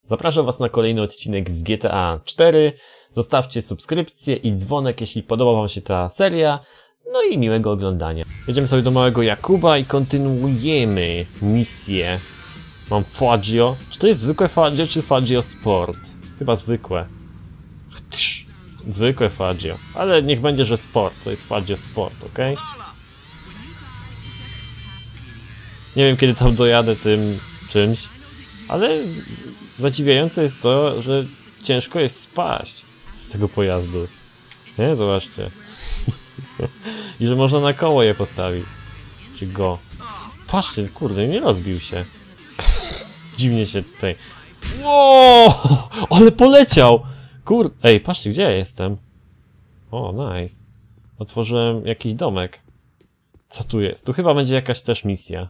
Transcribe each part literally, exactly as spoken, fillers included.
Zapraszam Was na kolejny odcinek z G T A cztery. Zostawcie subskrypcję i dzwonek, jeśli podoba Wam się ta seria. No i miłego oglądania. Jedziemy sobie do małego Jakuba i kontynuujemy misję. Mam Faggio. Czy to jest zwykłe Faggio, czy Faggio Sport? Chyba zwykłe. Chtsz. Zwykłe Faggio. Ale niech będzie, że Sport. To jest Faggio Sport, ok? Nie wiem, kiedy tam dojadę tym czymś. Ale zadziwiające jest to, że ciężko jest spaść z tego pojazdu. Nie? Zobaczcie. I że można na koło je postawić. Czy go. Patrzcie, kurde, nie rozbił się. Dziwnie się tutaj. Wow! Ale poleciał! Kurde. Ej, patrzcie, gdzie ja jestem? O, nice. Otworzyłem jakiś domek. Co tu jest? Tu chyba będzie jakaś też misja.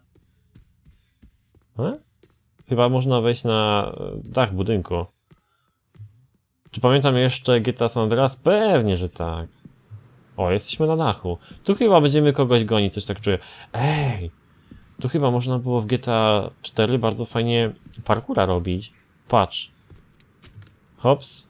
He? Chyba można wejść na dach budynku. Czy pamiętam jeszcze G T A San Andreas? Pewnie, że tak. O, jesteśmy na dachu. Tu chyba będziemy kogoś gonić, coś tak czuję. Ej! Tu chyba można było w G T A cztery bardzo fajnie parkoura robić. Patrz. Hops.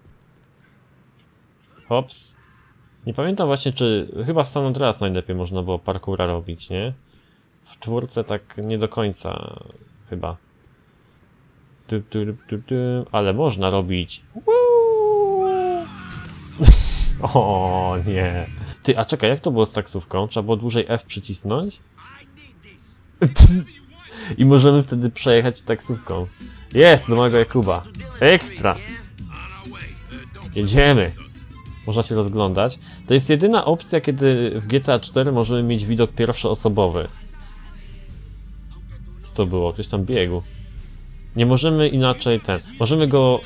Hops. Nie pamiętam właśnie, czy... Chyba w San Andreas najlepiej można było parkoura robić, nie? W czwórce tak nie do końca chyba. Tu, tu, tu, tu. Ale można robić. O nie. Ty, a czekaj, jak to było z taksówką? Trzeba było dłużej F przycisnąć? I możemy wtedy przejechać taksówką. Jest, do małego Jakuba. Ekstra. Jedziemy. Można się rozglądać. To jest jedyna opcja, kiedy w G T A cztery możemy mieć widok pierwszoosobowy. Co to było? Ktoś tam biegł. Nie możemy inaczej ten. Możemy go...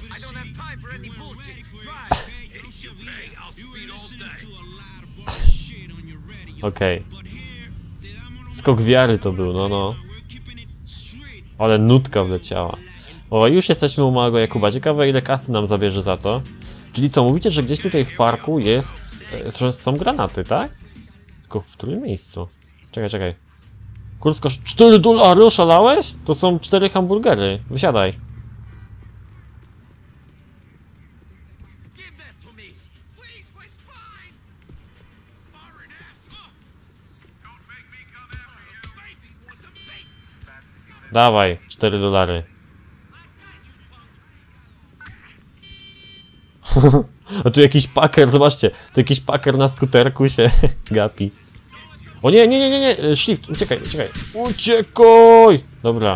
Okej. Okay. Skok wiary to był, no no. Ale nutka wleciała. O, już jesteśmy u małego Jakuba. Ciekawe, ile kasy nam zabierze za to. Czyli co, mówicie, że gdzieś tutaj w parku jest... że są granaty, tak? Tylko w którym miejscu? Czekaj, czekaj. Kursko, cztery dolary, oszalałeś? To są cztery hamburgery. Wysiadaj. Dawaj, cztery dolary. A tu jakiś paker, zobaczcie. Tu jakiś paker na skuterku się gapi. O nie, nie, nie, nie, nie, shift, uciekaj, uciekaj. Uciekaj! Dobra.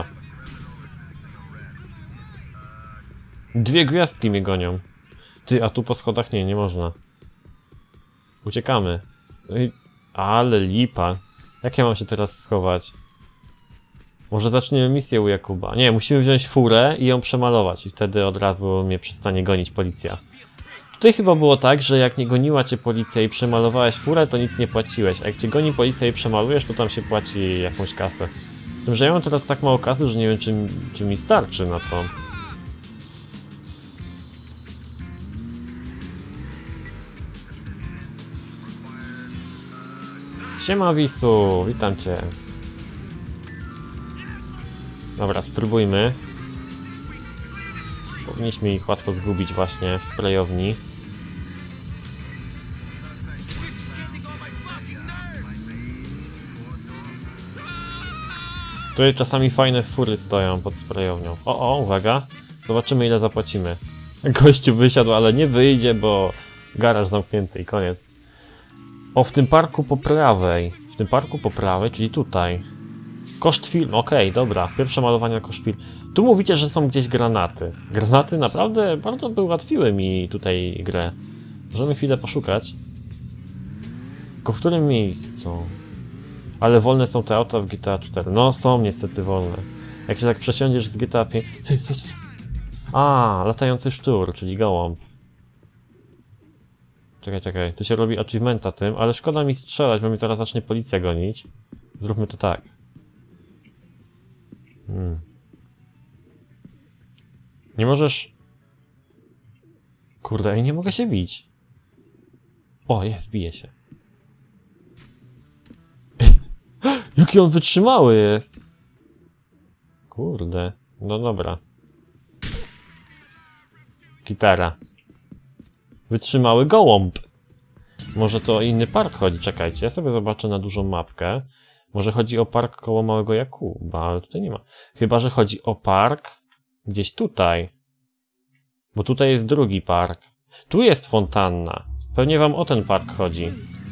Dwie gwiazdki mnie gonią. Ty, a tu po schodach nie, nie można. Uciekamy. Ale lipa. Jak ja mam się teraz schować? Może zaczniemy misję u Jakuba. Nie, musimy wziąć furę i ją przemalować. I wtedy od razu mnie przestanie gonić policja. Tutaj chyba było tak, że jak nie goniła cię policja i przemalowałeś furę, to nic nie płaciłeś. A jak cię goni policja i przemalujesz, to tam się płaci jakąś kasę. Z tym, że ja mam teraz tak mało kasy, że nie wiem, czy, czy mi starczy na to. Siema Wisu, witam cię. Dobra, spróbujmy. Powinniśmy ich łatwo zgubić właśnie w sprayowni. Tutaj czasami fajne fury stoją pod sprayownią. O, o, uwaga. Zobaczymy, ile zapłacimy. Gościu wysiadł, ale nie wyjdzie, bo garaż zamknięty i koniec. O, w tym parku po prawej. W tym parku po prawej, czyli tutaj. Koszt film, okej, okay, dobra. Pierwsze malowanie koszt film. Tu mówicie, że są gdzieś granaty. Granaty naprawdę bardzo by ułatwiły mi tutaj grę. Możemy chwilę poszukać. Tylko w którym miejscu? Ale wolne są te auta w G T A cztery. No, są niestety wolne. Jak się tak przesiądziesz z G T A pięć... A, latający szczur, czyli gołąb. Czekaj, czekaj. Tu się robi achievementa tym, ale szkoda mi strzelać, bo mi zaraz zacznie policja gonić. Zróbmy to tak. Hmm. Nie możesz... Kurde, nie mogę się bić. O, jest, bije się. Jaki on wytrzymały jest. Kurde, no dobra. Gitara. Wytrzymały gołąb. Może to o inny park chodzi, czekajcie, ja sobie zobaczę na dużą mapkę. Może chodzi o park koło Małego Jakuba, ale tutaj nie ma. Chyba że chodzi o park gdzieś tutaj. Bo tutaj jest drugi park. Tu jest fontanna. Pewnie wam o ten park chodzi.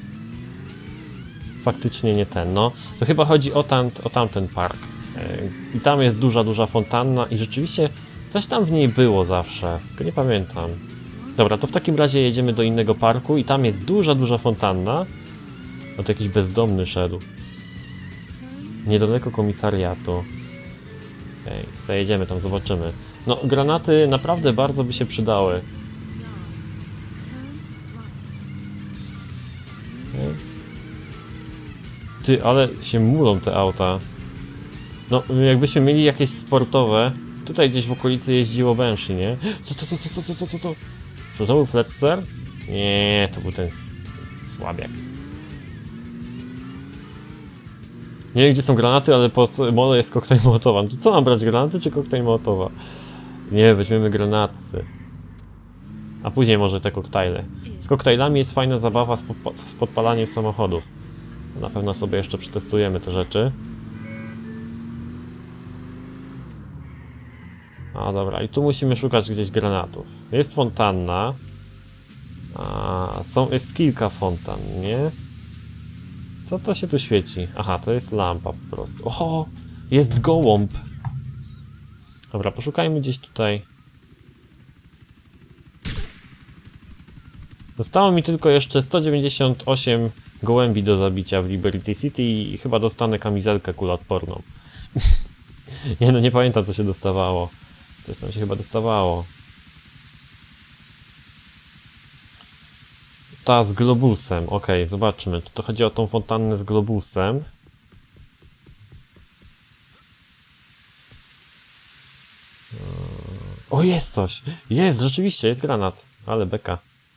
Faktycznie nie ten, no. To chyba chodzi o, tam, o tamten park. I tam jest duża, duża fontanna i rzeczywiście coś tam w niej było zawsze. Tylko nie pamiętam. Dobra, to w takim razie jedziemy do innego parku i tam jest duża, duża fontanna. No to jakiś bezdomny szedł. Niedaleko komisariatu. Okej, okay, zajedziemy tam, zobaczymy. No, granaty naprawdę bardzo by się przydały. Okay. Ty, ale się mulą te auta. No, jakbyśmy mieli jakieś sportowe. Tutaj gdzieś w okolicy jeździło Banshee, nie? Co to, co, co, co, co, co to? Czy to był Fletcher? Nie, to był ten słabiak. Nie wiem, gdzie są granaty, ale pod molo jest koktajl Mołotowa. To co mam brać, granaty czy koktajl Mołotowa? Nie, weźmiemy granaty. A później może te koktajle. Z koktajlami jest fajna zabawa z, pod z podpalaniem samochodów. Na pewno sobie jeszcze przetestujemy te rzeczy. A dobra, i tu musimy szukać gdzieś granatów. Jest fontanna. A, są, jest kilka fontan, nie? Co to się tu świeci? Aha, to jest lampa po prostu. O, jest gołąb. Dobra, poszukajmy gdzieś tutaj. Zostało mi tylko jeszcze sto dziewięćdziesiąt osiem gołębi do zabicia w Liberty City i chyba dostanę kamizelkę kuloodporną. Nie no, nie pamiętam co się dostawało. Coś tam się chyba dostawało. Ta z globusem. Okej, okay, zobaczmy. To chodzi o tą fontannę z globusem. O, jest coś! Jest, rzeczywiście, jest granat. Ale beka.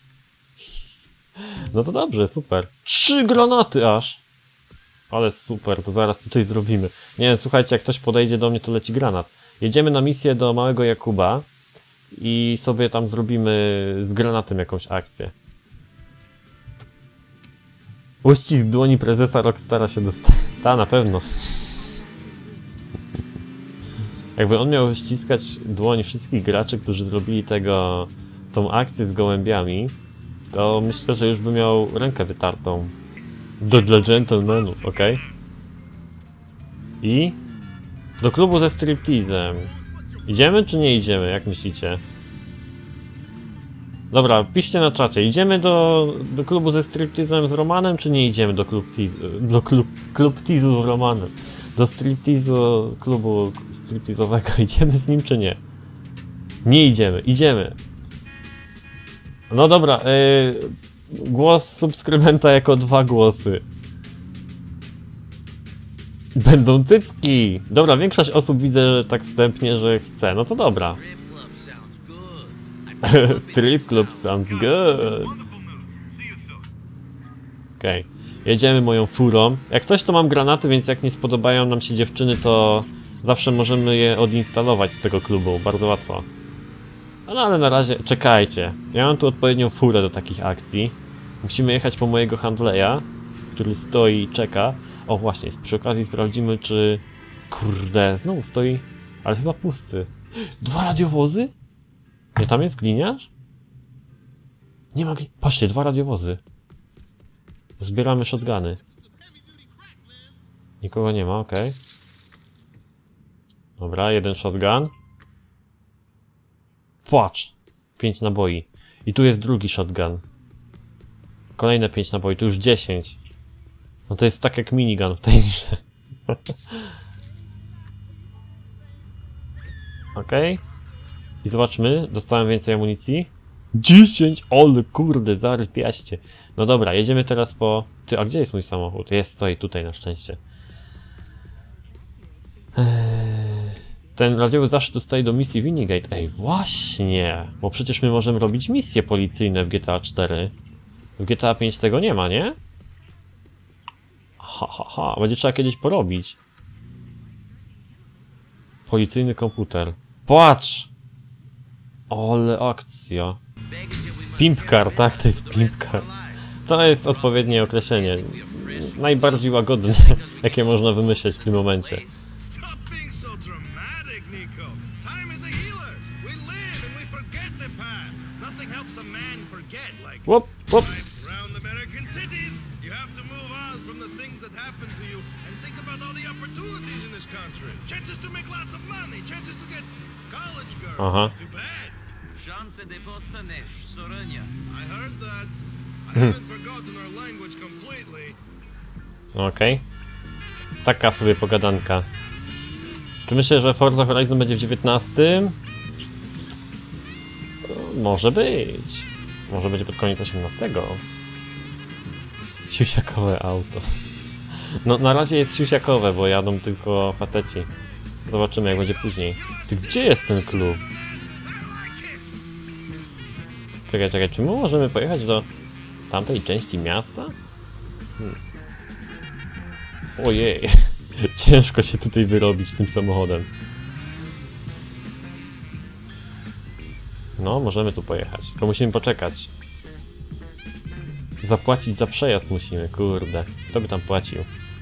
No to dobrze, super. Trzy granaty aż! Ale super, to zaraz tutaj zrobimy. Nie wiem, słuchajcie, jak ktoś podejdzie do mnie, to leci granat. Jedziemy na misję do Małego Jakuba i sobie tam zrobimy z granatem jakąś akcję. Uścisk dłoni prezesa Rockstara się dostaje. Ta, na pewno. Jakby on miał ściskać dłoń wszystkich graczy, którzy zrobili tego, tą akcję z gołębiami, to myślę, że już by miał rękę wytartą. Do dla gentlemanów, ok? I? Do klubu ze striptizem. Idziemy czy nie idziemy? Jak myślicie? Dobra, piszcie na czacie. Idziemy do, do klubu ze striptizem z Romanem, czy nie idziemy do klub tizu, do klub, klub tizu z Romanem? Do striptizu, klubu striptizowego. Idziemy z nim, czy nie? Nie idziemy. Idziemy. No dobra, yy, głos subskrybenta jako dwa głosy. Będą cycki! Dobra, większość osób widzę tak wstępnie, że chce. No to dobra. Strip club sounds good. Okej. Okay. Jedziemy moją furą. Jak coś, to mam granaty, więc jak nie spodobają nam się dziewczyny, to zawsze możemy je odinstalować z tego klubu. Bardzo łatwo. No ale na razie, czekajcie. Ja mam tu odpowiednią furę do takich akcji. Musimy jechać po mojego handleja, który stoi i czeka. O właśnie, przy okazji sprawdzimy, czy... Kurde, znowu stoi, ale chyba pusty. Dwa radiowozy? Nie, tam jest gliniarz? Nie ma gliniarza. Patrzcie, dwa radiowozy. Zbieramy shotguny. Nikogo nie ma, okej. Okay. Dobra, jeden shotgun. Płacz! Pięć naboi. I tu jest drugi shotgun. Kolejne pięć naboi, tu już dziesięć. No to jest tak jak minigun w tej grze. Okej. Okay. I zobaczmy, dostałem więcej amunicji. dziesięć! Ole kurde, zarypiaście. No dobra, jedziemy teraz po... Ty, a gdzie jest mój samochód? Jest, stoi tutaj na szczęście. Ten radiowy zawsze dostaje do misji Winnygate. Ej, właśnie! Bo przecież my możemy robić misje policyjne w G T A cztery. W G T A pięć tego nie ma, nie? Ha, ha, ha. Będzie trzeba kiedyś porobić. Policyjny komputer. Płacz! Ale akcja. Pimp car, tak? To jest pimp car. To jest odpowiednie określenie. Najbardziej łagodne, jakie można wymyśleć w tym momencie. Łop, łop. Aha. Okej. Okay. Taka sobie pogadanka. Czy myślę, że Forza Horizon będzie w dziewiętnastym? Może być. Może będzie pod koniec osiemnastego. Siusiakowe auto. No na razie jest siusiakowe, bo jadą tylko faceci. Zobaczymy jak będzie później. Ty, gdzie jest ten klub? Czekaj, czekaj, czy my możemy pojechać do tamtej części miasta? Hmm. Ojej, ciężko się tutaj wyrobić tym samochodem. No, możemy tu pojechać, tylko musimy poczekać. Zapłacić za przejazd musimy, kurde. Kto by tam płacił?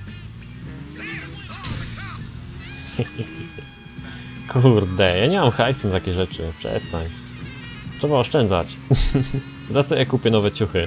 Kurde, ja nie mam hajsu na takie rzeczy, przestań. Trzeba oszczędzać. Za co ja kupię nowe ciuchy?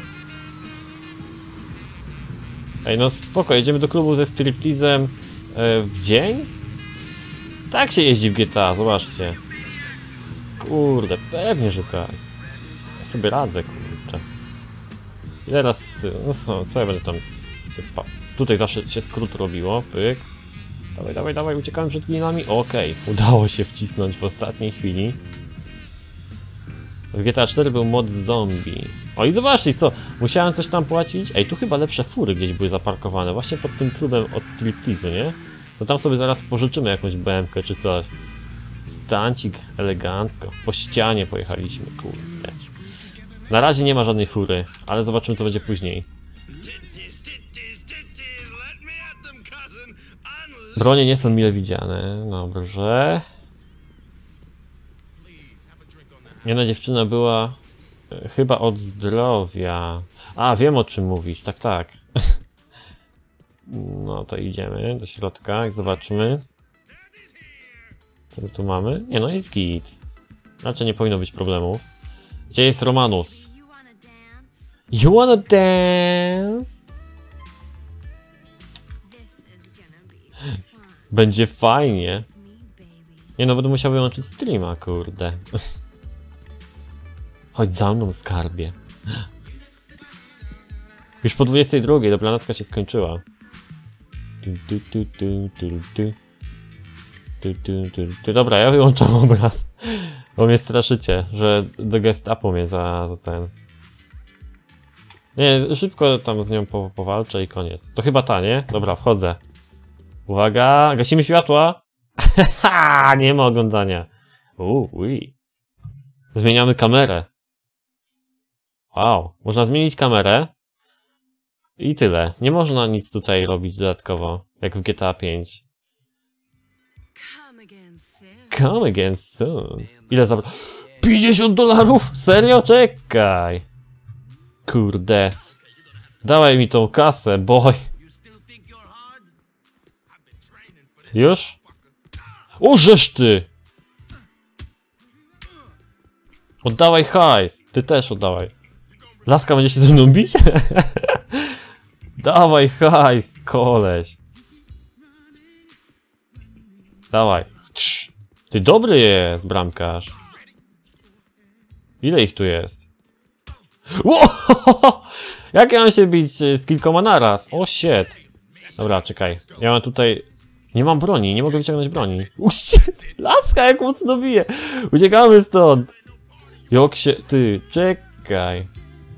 Ej, no spoko, jedziemy do klubu ze striptizem yy, w dzień? Tak się jeździ w G T A, zobaczcie. Kurde, pewnie, że tak. Ja sobie radzę, kurczę. I teraz, no co, co ja będę tam... Tutaj zawsze się skrót robiło, pyk. Dawaj, dawaj, dawaj, uciekamy przed klinami. Okej, okay. Udało się wcisnąć w ostatniej chwili. W G T A cztery był mod zombie. O i zobaczcie co, musiałem coś tam płacić. Ej, tu chyba lepsze fury gdzieś były zaparkowane. Właśnie pod tym klubem od striptizu, nie? No tam sobie zaraz pożyczymy jakąś B M K czy coś. Stancik elegancko. Po ścianie pojechaliśmy, kurde. Na razie nie ma żadnej fury, ale zobaczymy co będzie później. Bronie nie są mile widziane, dobrze. Jedna dziewczyna była e, chyba od zdrowia. A, wiem o czym mówisz, tak, tak. No to idziemy do środka i zobaczmy. Co my tu mamy? Nie no, jest git. Raczej nie powinno być problemów. Gdzie jest Romanus? You wanna dance? Będzie fajnie. Nie no, będę musiał wyłączyć streama, kurde. Chodź za mną, skarbie. Już po dwudziestej drugiej dobranocka się skończyła. Tu, tu, tu, tu, tu, tu, tu, tu, tu. Dobra, ja wyłączam obraz. Bo mnie straszycie, że do gestapo mnie za, za ten... Nie, szybko tam z nią po, powalczę i koniec. To chyba ta, nie? Dobra, wchodzę. Uwaga, gasimy światła. Haha, nie ma oglądania. Uuu, ui. Zmieniamy kamerę. Wow, można zmienić kamerę. I tyle. Nie można nic tutaj robić dodatkowo, jak w G T A pięć. Come again soon. Ile zabra... pięćdziesiąt dolarów? Serio? Czekaj. Kurde. Dawaj mi tą kasę, boy. Już? O, żeż ty! Oddawaj hajs. Ty też oddawaj. Laska będzie się ze mną bić? Dawaj hajs, koleś. Dawaj. Ty dobry jest, bramkarz. Ile ich tu jest? Wow! Jak ja mam się bić z kilkoma naraz? O, shit. Dobra, czekaj. Ja mam tutaj... Nie mam broni, nie mogę wyciągnąć broni. O, shit. Laska jak mocno bije. Uciekamy stąd. Jak się... Ty, czekaj.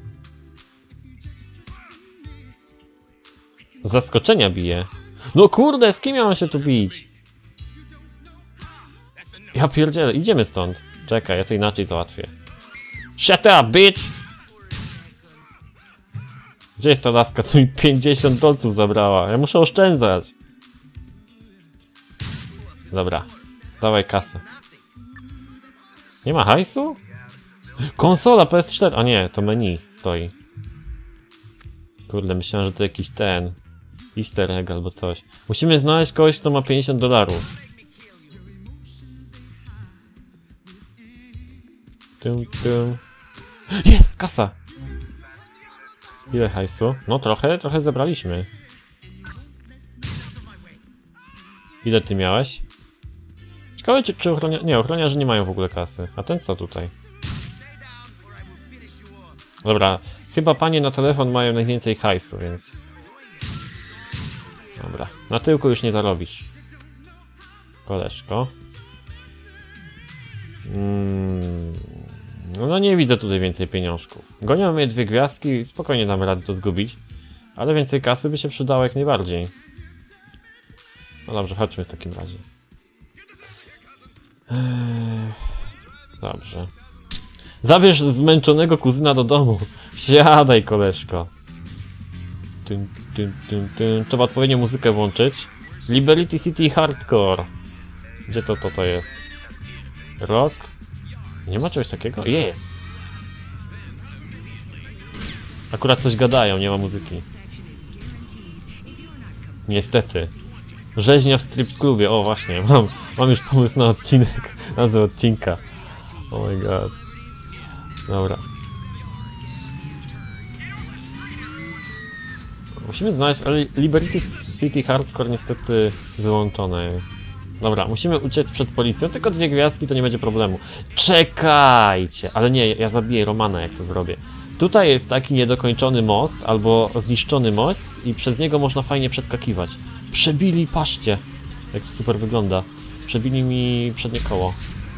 Z zaskoczenia bije. No kurde, z kim ja mam się tu bić? Ja pierdzielę, idziemy stąd. Czekaj, ja to inaczej załatwię. Shut up, bitch! Gdzie jest ta laska, co mi pięćdziesiąt dolców zabrała? Ja muszę oszczędzać. Dobra, dawaj kasę. Nie ma hajsu? Konsola P S cztery! A nie, to menu stoi. Kurde, myślałem, że to jakiś ten... Easter egg albo coś. Musimy znaleźć kogoś, kto ma pięćdziesiąt dolarów. Tum, tum. Jest! Kasa! Ile hajsu? No trochę, trochę zebraliśmy. Ile ty miałeś? Ciekawe, czy, czy ochroniarze... Nie, ochroniarze nie mają w ogóle kasy. A ten co tutaj? Dobra, chyba panie na telefon mają najwięcej hajsu, więc... Dobra, na tyłku już nie zarobisz. Koleżko. Mm, no nie widzę tutaj więcej pieniążków. Gonią mnie dwie gwiazdki, spokojnie damy radę to zgubić. Ale więcej kasy by się przydało jak najbardziej. No dobrze, chodźmy w takim razie. Eee, dobrze. Zabierz zmęczonego kuzyna do domu. Wsiadaj, koleżko. Tym, tym, tym, tym. Trzeba odpowiednią muzykę włączyć. Liberty City Hardcore. Gdzie to to, to jest? Rock? Nie ma czegoś takiego? Jest! Akurat coś gadają, nie ma muzyki. Niestety. Rzeźnia w strip klubie. O właśnie, mam, mam już pomysł na odcinek. Nazwę odcinka. Oh my god. Dobra. Musimy znaleźć, ale Liberty City Hardcore niestety wyłączone jest. Dobra, musimy uciec przed policją, tylko dwie gwiazdki to nie będzie problemu. Czekajcie! Ale nie, ja zabiję Romana, jak to zrobię. Tutaj jest taki niedokończony most, albo zniszczony most i przez niego można fajnie przeskakiwać. Przebili, patrzcie, jak to super wygląda. Przebili mi przednie koło.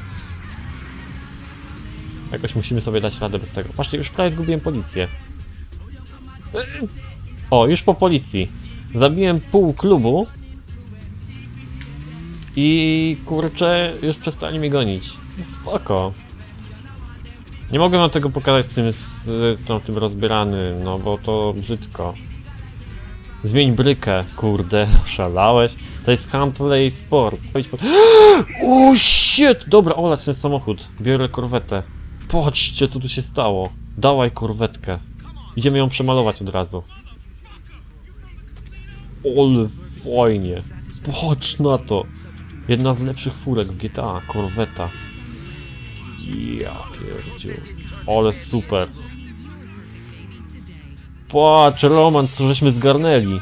Jakoś musimy sobie dać radę bez tego. Patrzcie, już prawie zgubiłem policję. O, już po policji. Zabiłem pół klubu. I kurczę, już przestali mnie gonić. Spoko. Nie mogę wam tego pokazać z tym, z, no, tym rozbierany, no bo to brzydko. Zmień brykę, kurde, szalałeś. To jest Huntley Sport. O shit! Dobra, olać ten samochód. Biorę korwetę. Patrzcie, co tu się stało. Dawaj korwetkę. Idziemy ją przemalować od razu. Ole fajnie. Patrz na to. Jedna z lepszych furek w G T A, korweta. Ja pierdziu. Ale super. Patrz, Roman, co żeśmy zgarnęli.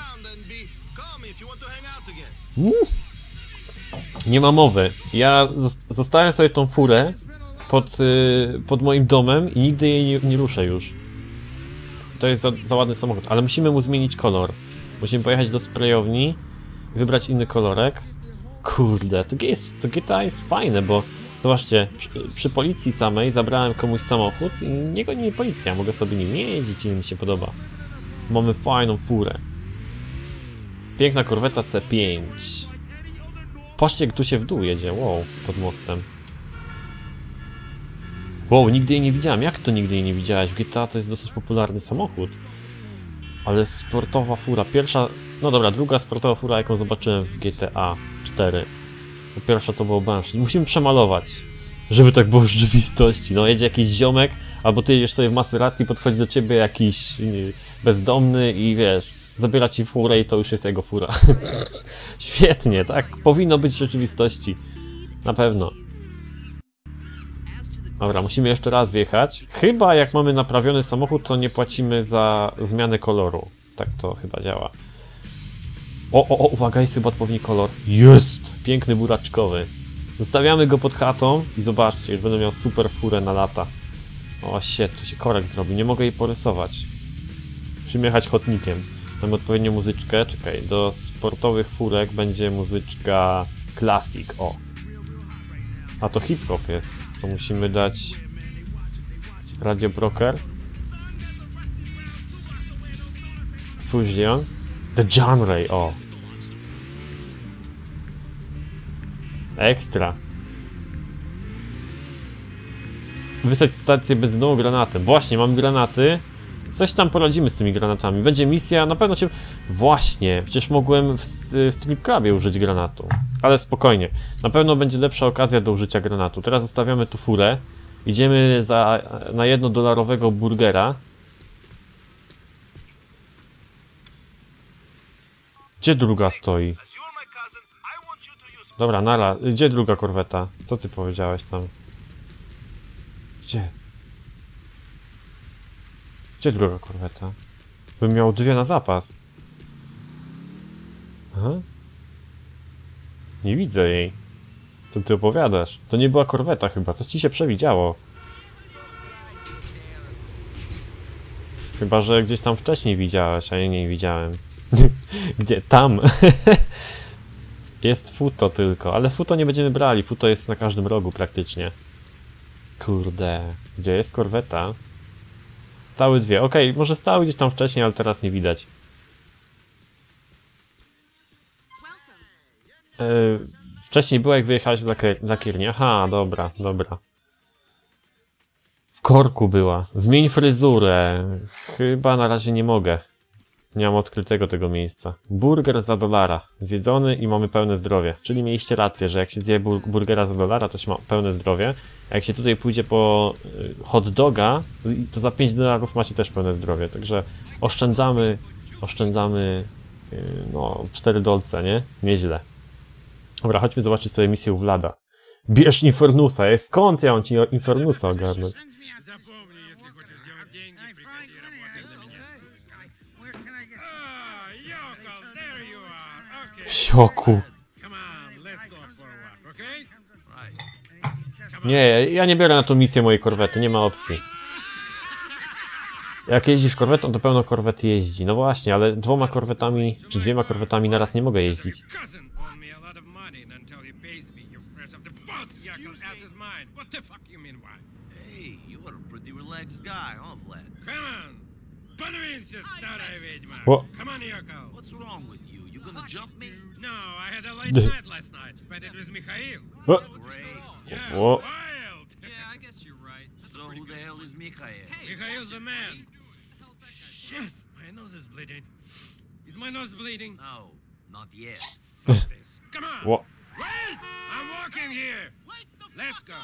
Mm. Nie ma mowy. Ja zostawiam sobie tą furę pod, yy, pod moim domem i nigdy jej nie, nie ruszę już. To jest za, za ładny samochód, ale musimy mu zmienić kolor. Musimy pojechać do sprayowni, wybrać inny kolorek. Kurde, to, jest, to G T A jest fajne, bo zobaczcie, przy, przy policji samej zabrałem komuś samochód i nie goni mnie policja, mogę sobie nim jeździć i mi się podoba. Mamy fajną furę. Piękna korweta C pięć. Patrzcie, jak tu się w dół jedzie, wow, pod mostem. Wow, nigdy jej nie widziałem. Jak to nigdy jej nie widziałeś? W G T A to jest dosyć popularny samochód. Ale sportowa fura. Pierwsza... No dobra, druga sportowa fura, jaką zobaczyłem w G T A cztery. To pierwsza to było Banshee. Musimy przemalować, żeby tak było w rzeczywistości. No, jedzie jakiś ziomek, albo ty jedziesz sobie w Maserati, podchodzi do ciebie jakiś yy, bezdomny i wiesz, zabiera ci furę i to już jest jego fura. Świetnie, tak? Powinno być w rzeczywistości. Na pewno. Dobra, musimy jeszcze raz wjechać. Chyba jak mamy naprawiony samochód, to nie płacimy za zmianę koloru. Tak to chyba działa. O, o, o, uwaga, jest chyba odpowiedni kolor. Jest! Piękny buraczkowy. Zostawiamy go pod chatą i zobaczcie, już będę miał super furę na lata. O, shit, tu się korek zrobi, nie mogę jej porysować. Musimy jechać chodnikiem. Mamy odpowiednią muzyczkę, czekaj, do sportowych furek będzie muzyczka classic, o. A to hip-hop jest. To musimy dać Radio Broker. Fusion. The Genre, o. Ekstra. Wysłać stację benzynową granatem. Właśnie, mam granaty. Coś tam poradzimy z tymi granatami. Będzie misja, na pewno się... Właśnie, przecież mogłem w strip clubie użyć granatu. Ale spokojnie. Na pewno będzie lepsza okazja do użycia granatu. Teraz zostawiamy tu furę. Idziemy za, na jednodolarowego burgera. Gdzie druga stoi? Dobra, nara. Gdzie druga korweta? Co ty powiedziałeś tam? Gdzie? Gdzie druga korweta? Bym miał dwie na zapas. Aha. Nie widzę jej. Co ty opowiadasz? To nie była korweta chyba. Coś ci się przewidziało. Chyba, że gdzieś tam wcześniej widziałeś, a ja nie widziałem. Gdzie? Tam. Jest futo tylko, ale futo nie będziemy brali. Futo jest na każdym rogu praktycznie. Kurde. Gdzie jest korweta? Stały dwie. Okej, okay, może stały gdzieś tam wcześniej, ale teraz nie widać. Yy, wcześniej była, jak wyjechałeś do lakierni. Aha, dobra, dobra. W korku była. Zmień fryzurę. Chyba na razie nie mogę. Nie mam odkrytego tego miejsca. Burger za dolara. Zjedzony i mamy pełne zdrowie. Czyli mieliście rację, że jak się zje bur burgera za dolara, to się ma pełne zdrowie. A jak się tutaj pójdzie po hot doga, to za pięć dolarów macie też pełne zdrowie. Także oszczędzamy, oszczędzamy no, cztery dolce, nie? Nieźle. Dobra, chodźmy zobaczyć sobie misję u Vlada. Bierz Infernusa. Skąd ja mam ci Infernusa ogarnąć? Wsioku. Nie, ja nie biorę na tą misję mojej korwety, nie ma opcji. Jak jeździsz korwetą, to pełno korwet jeździ. No właśnie, ale dwoma korwetami, czy dwiema korwetami naraz nie mogę jeździć. O. What's wrong with you? You gonna jump me? No, I had a late night last night. Spent it with Mikhail. O. Yeah, O. wild. Yeah, I guess you're right. So who the hell is Mikhail? Mikhail's the man. Shit, my nose is bleeding. Is my nose bleeding? No, not yet. Fuck this. Come on. O. Wait! I'm walking here. Let's go.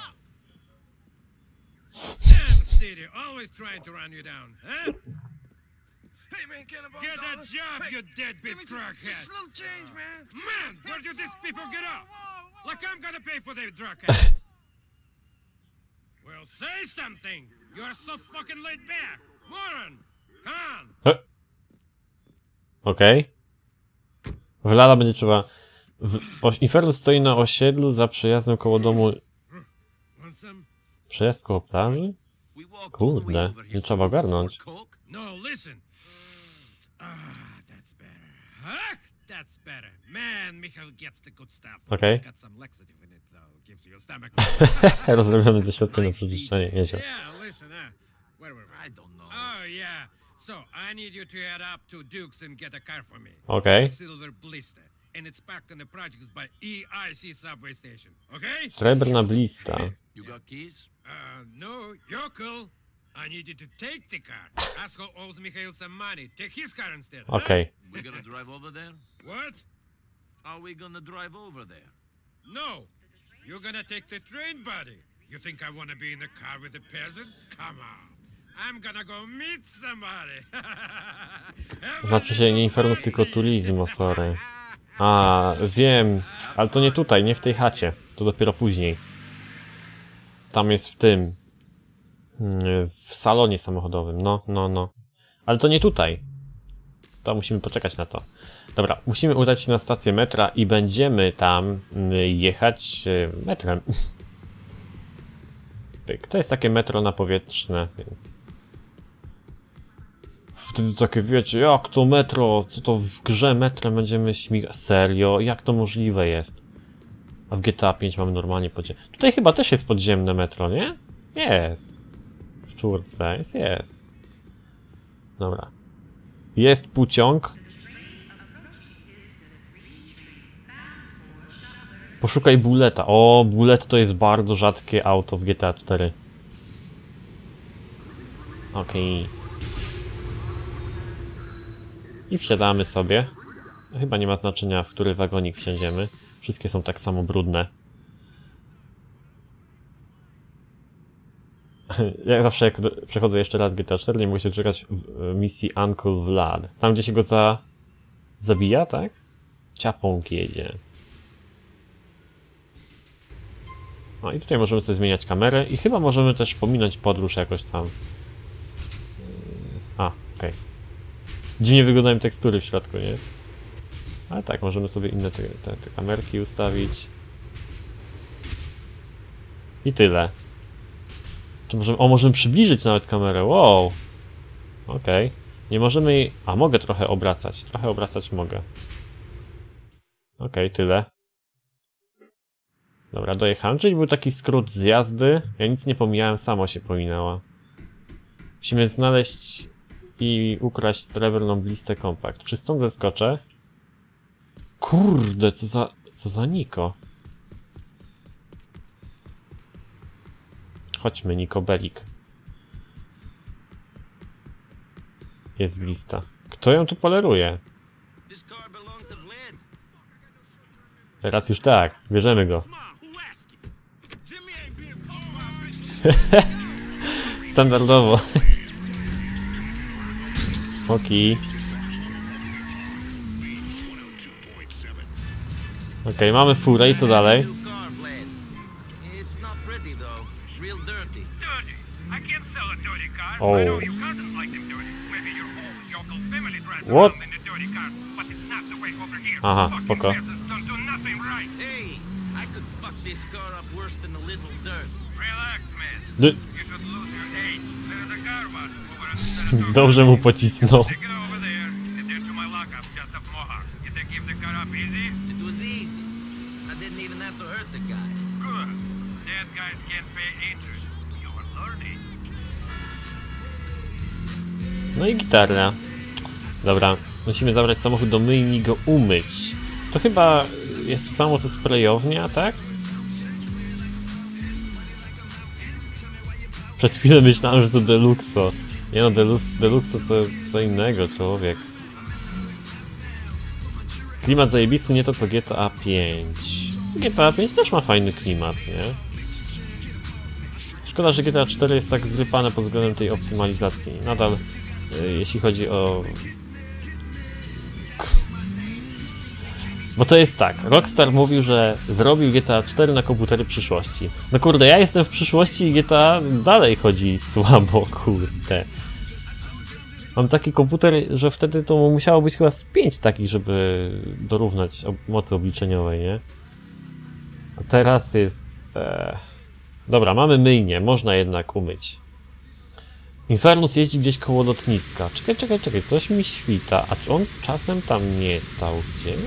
Damn city, always trying to run you down, huh? Hey man, can I borrow Get a a dollar? job, Hey, you deadbeat give me some- truckhead. Just a little change, man. Man, where do these people get Whoa, up? whoa, whoa. Like I'm gonna pay for their drug habits. Well, say something. You're so fucking laid back. Moron, come on. Okej. Okay. Vlada będzie trzeba... W... Infernus stoi na osiedlu za przejazdem koło domu... Want some? Przejazd koło plaży? Kurde, nie trzeba ogarnąć. No, listen. Ah, that's better. Huh? That's better. Man, Michael gets the good stuff. Okej. Got some laxative in it though. Gives you your stomach. Rozrobiony ze środkiem na przewyższenie. Nieźle. Yeah, listen, uh, where were we? I don't know. Oh, yeah. So, I need you to head up to Duke's and get a car for me. Okay. It's a silver blister. And it's parked in the projects by E I C subway station. Okay? Srebrna blista. You got keys? Uh, no, you're cool. I need you to take the car. Asshole owes Mikhail some money. Take his car instead. huh? Okej. Okay. We gonna drive over there? What? Are we gonna drive over there? No. You're gonna take the train, buddy. You think I wanna be in the car with a peasant? Come on. I'm gonna go meet somebody. Znaczy się nie Infernus, tylko Turismo, sorry. A, wiem. Ale to nie tutaj, nie w tej chacie. To dopiero później. Tam jest w tym... W salonie samochodowym. No, no, no. Ale to nie tutaj. To musimy poczekać na to. Dobra, musimy udać się na stację metra i będziemy tam jechać metrem. To jest takie metro napowietrzne, więc... Wtedy takie, wiecie, jak to metro? Co to w grze metrem będziemy śmigać? Serio? Jak to możliwe jest? A w G T A pięć mamy normalnie podziemne. Tutaj chyba też jest podziemne metro, nie? Jest. W czwórce jest, jest. Dobra. Jest pociąg. Poszukaj Bulleta. O, Bullet to jest bardzo rzadkie auto w G T A cztery. Okej. Okay. I wsiadamy sobie. Chyba nie ma znaczenia, w który wagonik wsiądziemy. Wszystkie są tak samo brudne. Jak zawsze, jak przechodzę jeszcze raz G T A cztery, nie mogę się doczekać misji Uncle Vlad. Tam, gdzie się go za... zabija, tak? Ciapąg jedzie. No i tutaj możemy sobie zmieniać kamerę i chyba możemy też pominąć podróż jakoś tam. A, okej. Okay. Dziwnie wyglądają tekstury w środku, nie? Ale tak, możemy sobie inne te, te, te kamerki ustawić. I tyle. Czy możemy, o, możemy przybliżyć nawet kamerę, wow! Okej. Okay. Nie możemy jej... A, mogę trochę obracać. Trochę obracać mogę. Okej, okay, tyle. Dobra, dojechałem, czyli był taki skrót z jazdy. Ja nic nie pomijałem, samo się pominęła. Musimy znaleźć i ukraść srebrną blistę kompakt. Czy stąd zeskoczę? Kurde, co za... co za Niko. Chodźmy, Niko Belik. Jest blista. Kto ją tu poleruje? Teraz już tak, bierzemy go. Standardowo. Oki. Okej, okay, mamy furę i co dalej? O. What? Aha, spoko. D Dobrze mu pocisnął. No i gitarra. Dobra, musimy zabrać samochód do myjni i go umyć. To chyba jest to samo co sprayownia, tak? Przez chwilę myślałem, że to Deluxo. Nie no, Delux, Deluxo co, co innego, człowiek. Klimat zajebisty, nie to co G T A pięć. G T A pięć też ma fajny klimat, nie? Szkoda, że G T A cztery jest tak zrypane pod względem tej optymalizacji. Nadal, yy, jeśli chodzi o... Bo to jest tak, Rockstar mówił, że zrobił G T A cztery na komputery przyszłości. No kurde, ja jestem w przyszłości i G T A dalej chodzi słabo, kurde. Mam taki komputer, że wtedy to musiało być chyba z pięć takich, żeby dorównać ob mocy obliczeniowej, nie? A teraz jest... E... Dobra, mamy myjnię, można jednak umyć. Infernus jeździ gdzieś koło lotniska. Czekaj, czekaj, czekaj, coś mi świta. A czy on czasem tam nie stał gdzieś?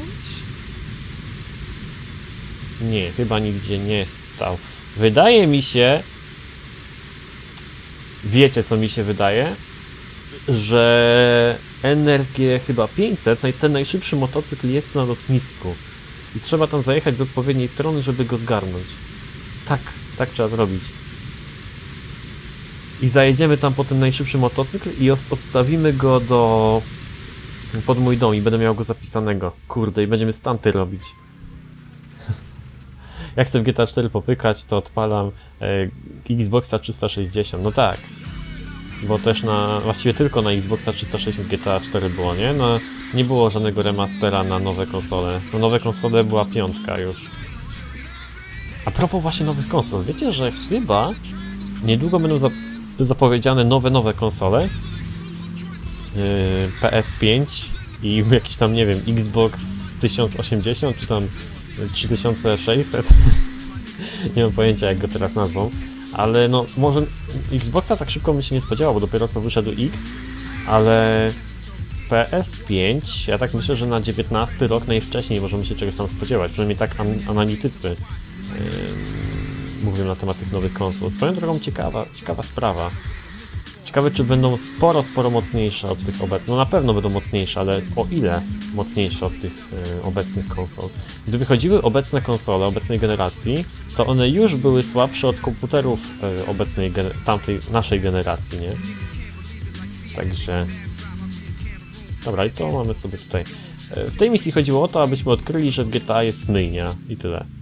Nie, chyba nigdzie nie stał. Wydaje mi się... Wiecie, co mi się wydaje? Że N R G chyba pięćset, ten najszybszy motocykl jest na lotnisku. I trzeba tam zajechać z odpowiedniej strony, żeby go zgarnąć. Tak, tak trzeba zrobić. I zajedziemy tam po ten najszybszy motocykl i odstawimy go do... pod mój dom i będę miał go zapisanego. Kurde, i będziemy stunty robić. Jak chcę w G T A cztery popykać, to odpalam e, Xboxa trzysta sześćdziesiąt. No tak. Bo też na... właściwie tylko na Xboxa trzysta sześćdziesiąt G T A cztery było, nie? No, nie było żadnego remastera na nowe konsole. Na nowe konsole była piątka już. A propos właśnie nowych konsol, wiecie, że chyba niedługo będą zap zapowiedziane nowe, nowe konsole? Yy, P S pięć i jakiś tam, nie wiem, Xbox tysiąc osiemdziesiąt czy tam trzy tysiące sześćset. Nie mam pojęcia, jak go teraz nazwą. Ale no, może Xboxa tak szybko mi się nie spodziewało, bo dopiero co wyszedł X, ale P S pięć, ja tak myślę, że na dziewiętnasty rok najwcześniej możemy się czegoś tam spodziewać, przynajmniej tak an analitycy yy, mówią na temat tych nowych konsol. Swoją drogą ciekawa, ciekawa sprawa. Ciekawe, czy będą sporo, sporo mocniejsze od tych obecnych. No na pewno będą mocniejsze, ale o ile mocniejsze od tych y, obecnych konsol. Gdy wychodziły obecne konsole obecnej generacji, to one już były słabsze od komputerów y, obecnej, tamtej, naszej generacji, nie? Także... Dobra, i to mamy sobie tutaj. Y, w tej misji chodziło o to, abyśmy odkryli, że w G T A jest myjnia i tyle.